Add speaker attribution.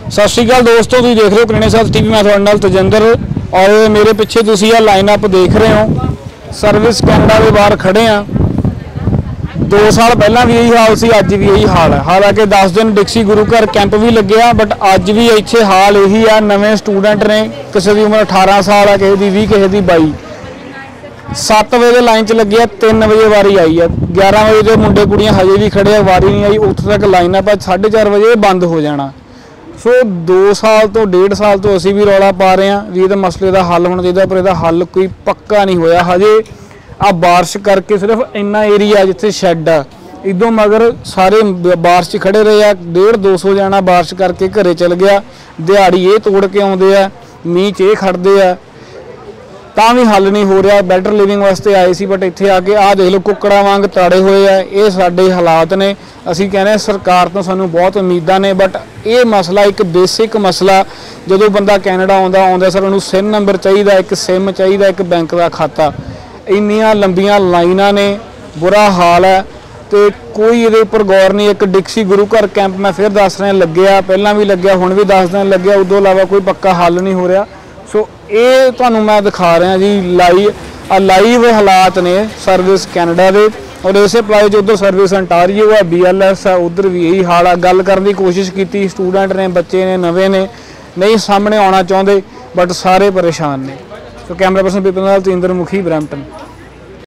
Speaker 1: सत श्री अकाल दोस्तों, तुम देख रहे हो कनेडा साउथ टीवी। मैं थोड़े नाल तजिंदर और मेरे पिछे तुम यह लाइनअप देख रहे हो। सर्विस कैनेडा के बाहर खड़े हाँ। 2 साल पहला भी यही हाल से, अज भी यही हाल है। हालांकि 10 दिन डिक्सी गुरु घर कैंप भी लगे आ, बट अज भी इत्थे हाल यही आ। नवे स्टूडेंट ने, किसी की उम्र 18 साल है, किसी की 20, किसी की 22। 7 बजे लाइन च लगे, 3 बजे वारी आई है। 11 बजे तो मुंडे कुड़ियां हजे भी खड़े, वारी नहीं आई। उत्थे तक लाइनअप है, 4:30 बजे बंद हो जाना। सो 2 साल तो 1.5 साल तो असी भी रौला पा रहे हैं भी ये मसले का हल होना चाहिए, पर इसका हल कोई पक्का नहीं होया हजे। आ बारिश करके सिर्फ इन्ना एरिया जिथे शैड आ, इदों मगर सारे बारिश खड़े रहे आ। 150-200 जाना बारिश करके घरे चल गया। दिहाड़ी ये तोड़ के आउंदे आ, मीह च ये खड़दे आ, तां भी हल नहीं हो रहा। बैटर लिविंग वास्ते आए सी, बट इत्थे आके आ देख लो कुकड़ा वांग ताड़े हुए आ। ये साडे हालात ने। असीं कहने सरकार तो सानूं बहुत उम्मीदां ने, बट ये मसला एक बेसिक मसला। जदों बंदा कैनेडा आउंदा सर उन्होंने सिन नंबर चाहिए, एक सिम चाहिए, एक बैंक का खाता। इन्नियां लंबियां लाइनां ने, बुरा हाल है तो कोई ये उपर गौर नहीं। एक डिक्सी गुरु घर कैंप मैं फिर दस रहा लग्या, पहला भी लग्या, हुण भी 10 दिन लग्या, उदों इलावा कोई पक्का हल नहीं हो रहा। सो ये तुहानूं मैं दिखा रहा जी लाइव हालात ने सर्विस कैनेडा के। और इस अप्लाई जो उधर सर्विस अंटारियो है, BLS है, उधर भी यही हाल है। गल करने की कोशिश की, स्टूडेंट ने, बच्चे ने, नवे ने, नहीं सामने आना चाहते, बट सारे परेशान ने। सो कैमरा पर्सन पीपल नाल तजिंदर मुखी, ब्रैम्पटन।